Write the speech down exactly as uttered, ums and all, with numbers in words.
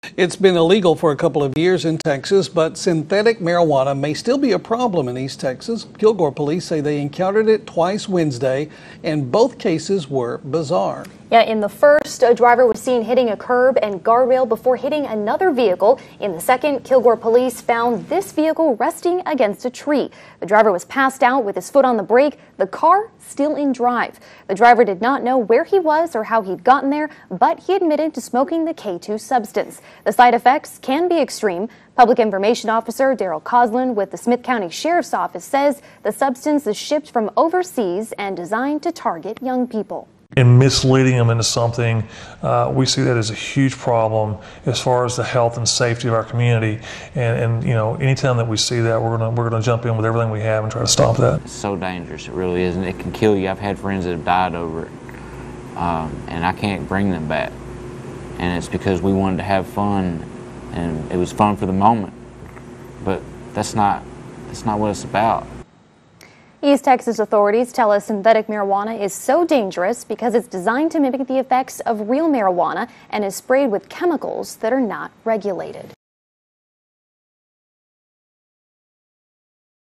It's been illegal for a couple of years in Texas, but synthetic marijuana may still be a problem in East Texas. Kilgore police say they encountered it twice Wednesday, and both cases were bizarre. Yeah, in the first, a driver was seen hitting a curb and guardrail before hitting another vehicle. In the second, Kilgore police found this vehicle resting against a tree. The driver was passed out with his foot on the brake, the car still in drive. The driver did not know where he was or how he'd gotten there, but he admitted to smoking the K two substance. The side effects can be extreme. Public Information Officer Daryl Coslin with the Smith County Sheriff's Office says the substance is shipped from overseas and designed to target young people. And misleading them into something, uh, we see that as a huge problem as far as the health and safety of our community. And, and you know, anytime that we see that, we're gonna we're gonna jump in with everything we have and try to stop that. It's so dangerous, it really is, and it can kill you. I've had friends that have died over it, um, and I can't bring them back. And it's because we wanted to have fun, and it was fun for the moment. But that's not that's not what it's about. East Texas authorities tell us synthetic marijuana is so dangerous because it's designed to mimic the effects of real marijuana and is sprayed with chemicals that are not regulated.